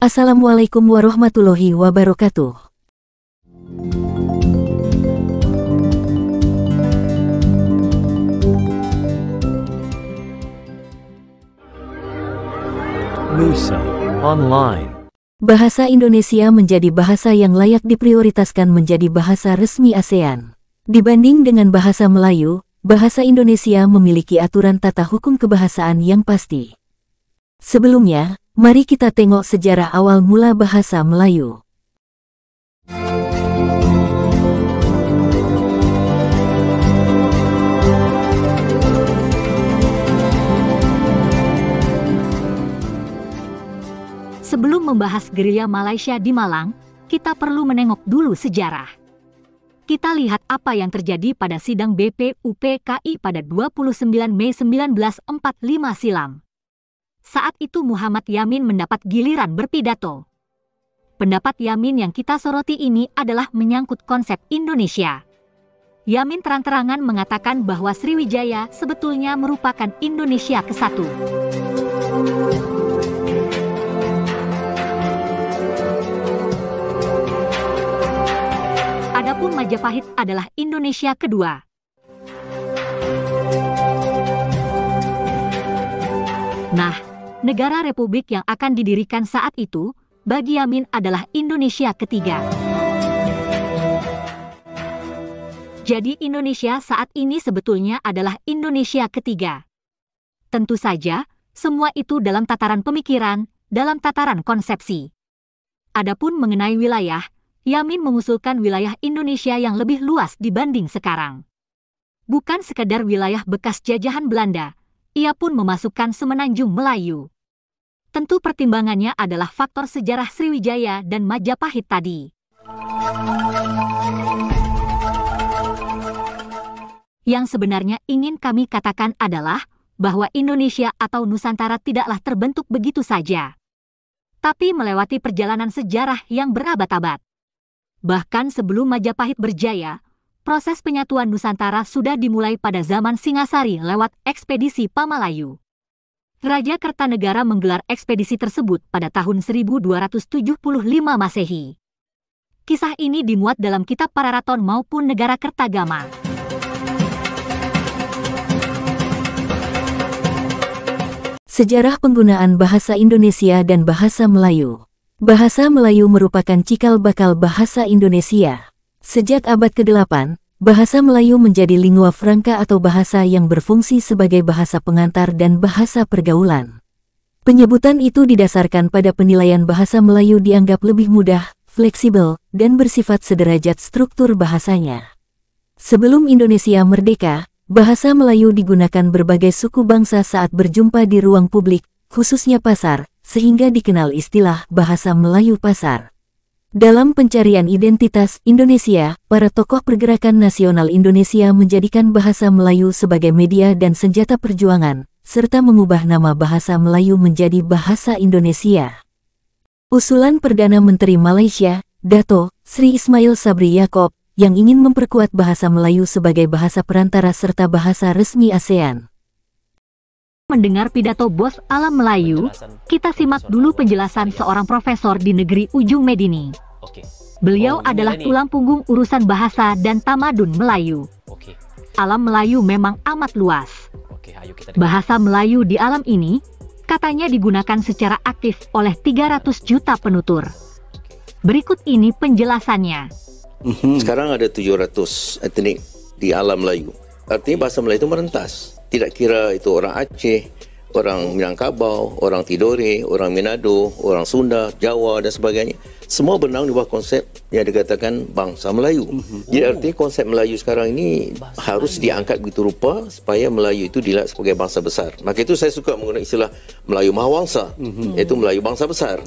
Assalamualaikum warahmatullahi wabarakatuh. Nusa Online. Bahasa Indonesia menjadi bahasa yang layak diprioritaskan menjadi bahasa resmi ASEAN. Dibanding dengan bahasa Melayu, bahasa Indonesia memiliki aturan tata hukum kebahasaan yang pasti. Sebelumnya, mari kita tengok sejarah awal mula bahasa Melayu. Sebelum membahas gerilya Malaysia di Malang, kita perlu menengok dulu sejarah. Kita lihat apa yang terjadi pada sidang BPUPKI pada 29 Mei 1945 silam. Saat itu Muhammad Yamin mendapat giliran berpidato. Pendapat Yamin yang kita soroti ini adalah menyangkut konsep Indonesia. Yamin terang-terangan mengatakan bahwa Sriwijaya sebetulnya merupakan Indonesia ke-1. Adapun Majapahit adalah Indonesia kedua. Nah, negara republik yang akan didirikan saat itu, bagi Yamin adalah Indonesia ketiga. Jadi Indonesia saat ini sebetulnya adalah Indonesia ketiga. Tentu saja, semua itu dalam tataran pemikiran, dalam tataran konsepsi. Adapun mengenai wilayah, Yamin mengusulkan wilayah Indonesia yang lebih luas dibanding sekarang. Bukan sekedar wilayah bekas jajahan Belanda, ia pun memasukkan Semenanjung Melayu. Tentu pertimbangannya adalah faktor sejarah Sriwijaya dan Majapahit tadi. Yang sebenarnya ingin kami katakan adalah bahwa Indonesia atau Nusantara tidaklah terbentuk begitu saja, tapi melewati perjalanan sejarah yang berabad-abad. Bahkan sebelum Majapahit berjaya, proses penyatuan Nusantara sudah dimulai pada zaman Singasari lewat ekspedisi Pamalayu. Raja Kertanegara menggelar ekspedisi tersebut pada tahun 1275 Masehi. Kisah ini dimuat dalam kitab Pararaton maupun Negara Kertagama. Sejarah penggunaan bahasa Indonesia dan bahasa Melayu. Bahasa Melayu merupakan cikal bakal bahasa Indonesia. Sejak abad ke-8, bahasa Melayu menjadi lingua franca atau bahasa yang berfungsi sebagai bahasa pengantar dan bahasa pergaulan. Penyebutan itu didasarkan pada penilaian bahasa Melayu dianggap lebih mudah, fleksibel, dan bersifat sederajat struktur bahasanya. Sebelum Indonesia merdeka, bahasa Melayu digunakan berbagai suku bangsa saat berjumpa di ruang publik, khususnya pasar, sehingga dikenal istilah bahasa Melayu pasar. Dalam pencarian identitas Indonesia, para tokoh pergerakan nasional Indonesia menjadikan bahasa Melayu sebagai media dan senjata perjuangan, serta mengubah nama bahasa Melayu menjadi bahasa Indonesia. Usulan Perdana Menteri Malaysia, Dato' Sri Ismail Sabri Yaakob, yang ingin memperkuat bahasa Melayu sebagai bahasa perantara serta bahasa resmi ASEAN. Mendengar pidato Bos Alam Melayu, kita simak dulu penjelasan seorang profesor di negeri Ujung Medini. Beliau adalah tulang punggung urusan bahasa dan tamadun Melayu. Alam Melayu memang amat luas. Bahasa Melayu di alam ini, katanya digunakan secara aktif oleh 300 juta penutur. Berikut ini penjelasannya. Sekarang ada 700 etnik di alam Melayu. Artinya bahasa Melayu itu merentas. Tidak kira itu orang Aceh, orang Minangkabau, orang Tidore, orang Manado, orang Sunda, Jawa dan sebagainya. Semua bernaung di bawah konsep yang dikatakan bangsa Melayu. Jadi artinya konsep Melayu sekarang ini harus diangkat begitu rupa supaya Melayu itu dilihat sebagai bangsa besar. Maka itu saya suka menggunakan istilah Melayu Mahawangsa, iaitu Melayu bangsa besar.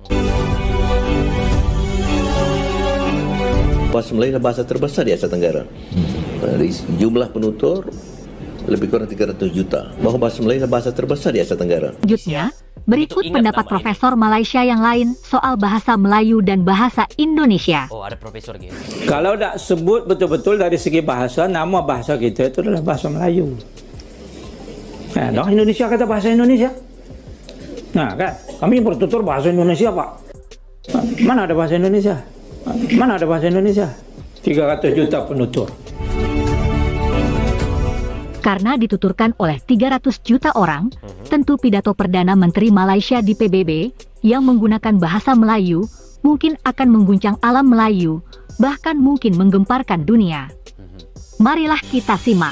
Bahasa Melayu adalah bahasa terbesar di Asia Tenggara. Dari jumlah penutur lebih kurang 300 juta. Bahwa bahasa Melayu adalah bahasa terbesar di Asia Tenggara. Selanjutnya, berikut pendapat Profesor Malaysia yang lain soal bahasa Melayu dan bahasa Indonesia. Oh, ada profesor gitu. Kalau tak sebut betul-betul dari segi bahasa, nama bahasa kita itu adalah bahasa Melayu. Nah, Indonesia kata bahasa Indonesia. Nah, kan, kami bertutur bahasa Indonesia, Pak. Mana ada bahasa Indonesia? Mana ada bahasa Indonesia? 300 juta penutur. Karena dituturkan oleh 300 juta orang, tentu pidato Perdana Menteri Malaysia di PBB yang menggunakan bahasa Melayu mungkin akan mengguncang alam Melayu, bahkan mungkin menggemparkan dunia. Marilah kita simak.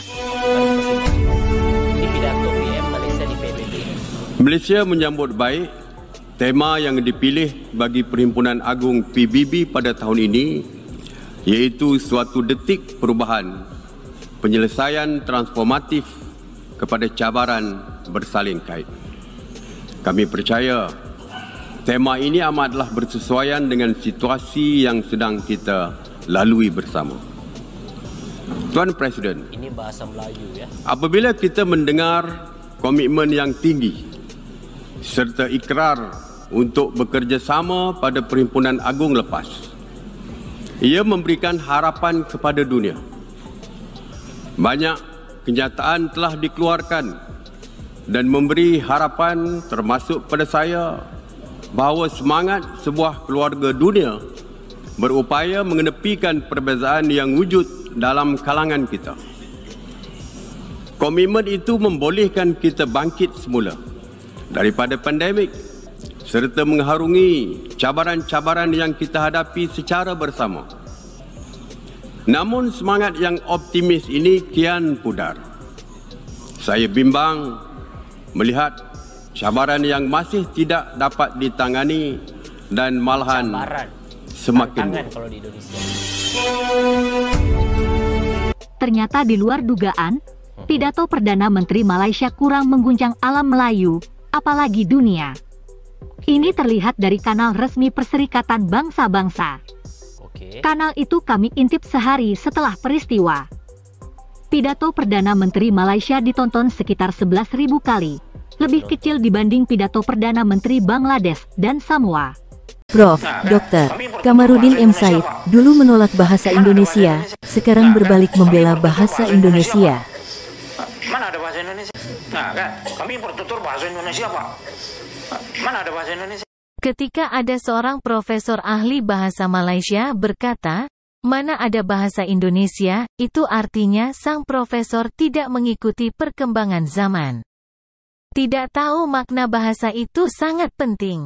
Malaysia menyambut baik tema yang dipilih bagi Perhimpunan Agung PBB pada tahun ini, iaitu suatu detik perubahan, penyelesaian transformatif kepada cabaran bersalin kait. Kami percaya tema ini amatlah bersesuaian dengan situasi yang sedang kita lalui bersama. Tuan Presiden, ini bahasa Melayu ya. Apabila kita mendengar komitmen yang tinggi serta ikrar untuk bekerjasama pada Perhimpunan Agung lepas, ia memberikan harapan kepada dunia. Banyak kenyataan telah dikeluarkan dan memberi harapan termasuk pada saya bahawa semangat sebuah keluarga dunia berupaya mengenepikan perbezaan yang wujud dalam kalangan kita. Komitmen itu membolehkan kita bangkit semula daripada pandemik serta mengharungi cabaran-cabaran yang kita hadapi secara bersama. Namun semangat yang optimis ini kian pudar. Saya bimbang melihat cabaran yang masih tidak dapat ditangani dan malahan semakin kalau di Indonesia. Ternyata di luar dugaan, pidato Perdana Menteri Malaysia kurang mengguncang alam Melayu, apalagi dunia. Ini terlihat dari kanal resmi Perserikatan Bangsa-Bangsa. Kanal itu kami intip sehari setelah peristiwa. Pidato Perdana Menteri Malaysia ditonton sekitar 11.000 kali, lebih kecil dibanding pidato Perdana Menteri Bangladesh dan Samoa. Prof. Dr. Kamarudin M. Said dulu menolak bahasa Indonesia, sekarang berbalik membela bahasa Indonesia. Mana ada bahasa Indonesia? Nah, kan kami bertutur bahasa Indonesia, Pak. Mana ada bahasa Indonesia? Ketika ada seorang profesor ahli bahasa Malaysia berkata, "Mana ada bahasa Indonesia," itu artinya sang profesor tidak mengikuti perkembangan zaman. Tidak tahu makna bahasa itu sangat penting.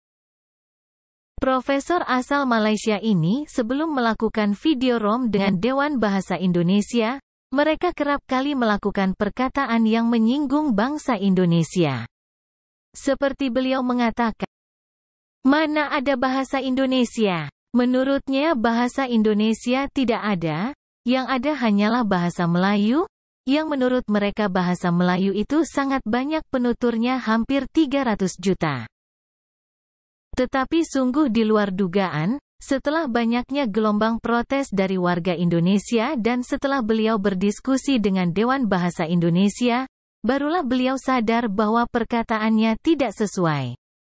Profesor asal Malaysia ini sebelum melakukan video rom dengan Dewan Bahasa Indonesia, mereka kerap kali melakukan perkataan yang menyinggung bangsa Indonesia. Seperti beliau mengatakan, "Mana ada bahasa Indonesia?" Menurutnya bahasa Indonesia tidak ada, yang ada hanyalah bahasa Melayu, yang menurut mereka bahasa Melayu itu sangat banyak penuturnya, hampir 300 juta. Tetapi sungguh di luar dugaan, setelah banyaknya gelombang protes dari warga Indonesia dan setelah beliau berdiskusi dengan Dewan Bahasa Indonesia, barulah beliau sadar bahwa perkataannya tidak sesuai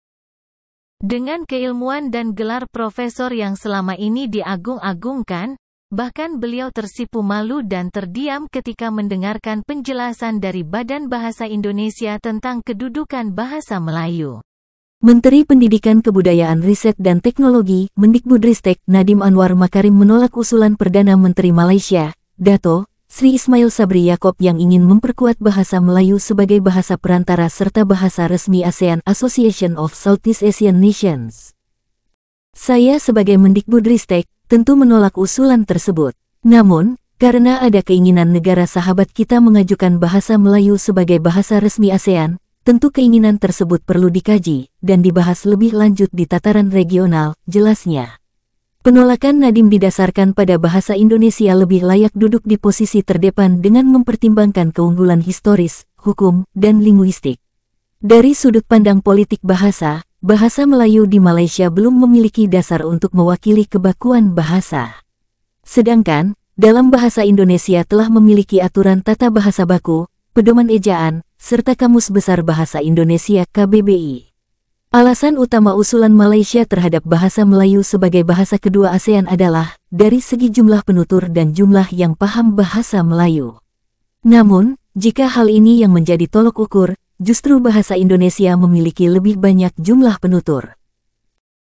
dengan keilmuan dan gelar profesor yang selama ini diagung-agungkan. Bahkan beliau tersipu malu dan terdiam ketika mendengarkan penjelasan dari Badan Bahasa Indonesia tentang kedudukan bahasa Melayu. Menteri Pendidikan Kebudayaan Riset dan Teknologi, Mendikbudristek, Nadiem Anwar Makarim menolak usulan Perdana Menteri Malaysia, Dato' Sri Ismail Sabri Yaakob yang ingin memperkuat bahasa Melayu sebagai bahasa perantara serta bahasa resmi ASEAN Association of Southeast Asian Nations. Saya sebagai Mendikbudristek, tentu menolak usulan tersebut. Namun, karena ada keinginan negara sahabat kita mengajukan bahasa Melayu sebagai bahasa resmi ASEAN, tentu keinginan tersebut perlu dikaji dan dibahas lebih lanjut di tataran regional, jelasnya. Penolakan Nadiem didasarkan pada bahasa Indonesia lebih layak duduk di posisi terdepan dengan mempertimbangkan keunggulan historis, hukum, dan linguistik. Dari sudut pandang politik bahasa, bahasa Melayu di Malaysia belum memiliki dasar untuk mewakili kebakuan bahasa. Sedangkan, dalam bahasa Indonesia telah memiliki aturan tata bahasa baku, pedoman ejaan, serta Kamus Besar Bahasa Indonesia KBBI. Alasan utama usulan Malaysia terhadap bahasa Melayu sebagai bahasa kedua ASEAN adalah dari segi jumlah penutur dan jumlah yang paham bahasa Melayu. Namun, jika hal ini yang menjadi tolok ukur, justru bahasa Indonesia memiliki lebih banyak jumlah penutur.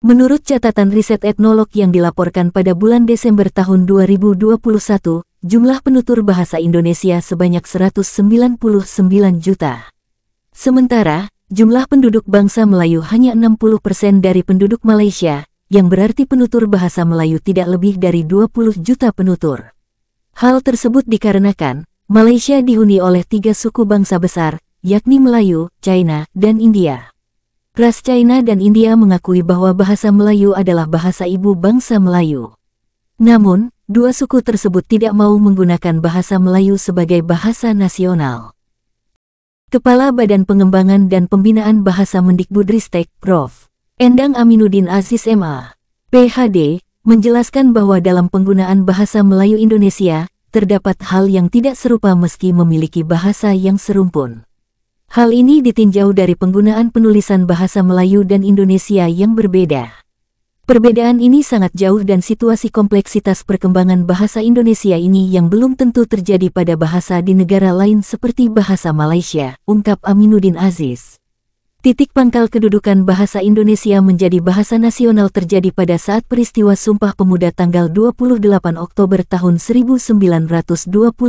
Menurut catatan riset etnolog yang dilaporkan pada bulan Desember tahun 2021, jumlah penutur bahasa Indonesia sebanyak 199 juta. Sementara, jumlah penduduk bangsa Melayu hanya 60% dari penduduk Malaysia, yang berarti penutur bahasa Melayu tidak lebih dari 20 juta penutur. Hal tersebut dikarenakan, Malaysia dihuni oleh 3 suku bangsa besar, yakni Melayu, China, dan India. Ras China dan India mengakui bahwa bahasa Melayu adalah bahasa ibu bangsa Melayu. Namun, dua suku tersebut tidak mau menggunakan bahasa Melayu sebagai bahasa nasional. Kepala Badan Pengembangan dan Pembinaan Bahasa Mendikbudristek, Prof. Endang Aminuddin Aziz MA, PhD, menjelaskan bahwa dalam penggunaan bahasa Melayu Indonesia, terdapat hal yang tidak serupa meski memiliki bahasa yang serumpun. Hal ini ditinjau dari penggunaan penulisan bahasa Melayu dan Indonesia yang berbeda. Perbedaan ini sangat jauh dan situasi kompleksitas perkembangan bahasa Indonesia ini yang belum tentu terjadi pada bahasa di negara lain seperti bahasa Malaysia, ungkap Aminuddin Aziz. Titik pangkal kedudukan bahasa Indonesia menjadi bahasa nasional terjadi pada saat peristiwa Sumpah Pemuda tanggal 28 Oktober tahun 1928.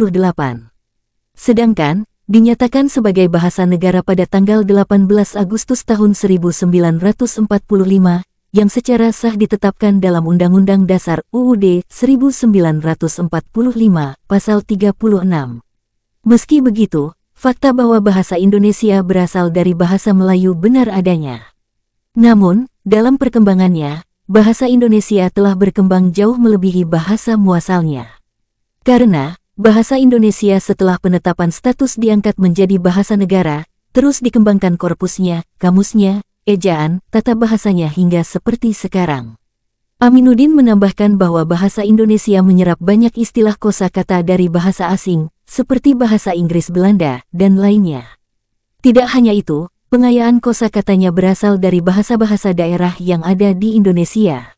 Sedangkan, dinyatakan sebagai bahasa negara pada tanggal 18 Agustus tahun 1945, yang secara sah ditetapkan dalam Undang-Undang Dasar UUD 1945, Pasal 36. Meski begitu, fakta bahwa bahasa Indonesia berasal dari bahasa Melayu benar adanya. Namun, dalam perkembangannya, bahasa Indonesia telah berkembang jauh melebihi bahasa muasalnya. Karena, bahasa Indonesia setelah penetapan status diangkat menjadi bahasa negara, terus dikembangkan korpusnya, kamusnya, ejaan, tata bahasanya hingga seperti sekarang. Aminuddin menambahkan bahwa bahasa Indonesia menyerap banyak istilah kosakata dari bahasa asing, seperti bahasa Inggris, Belanda, dan lainnya. Tidak hanya itu, pengayaan kosakatanya berasal dari bahasa-bahasa daerah yang ada di Indonesia.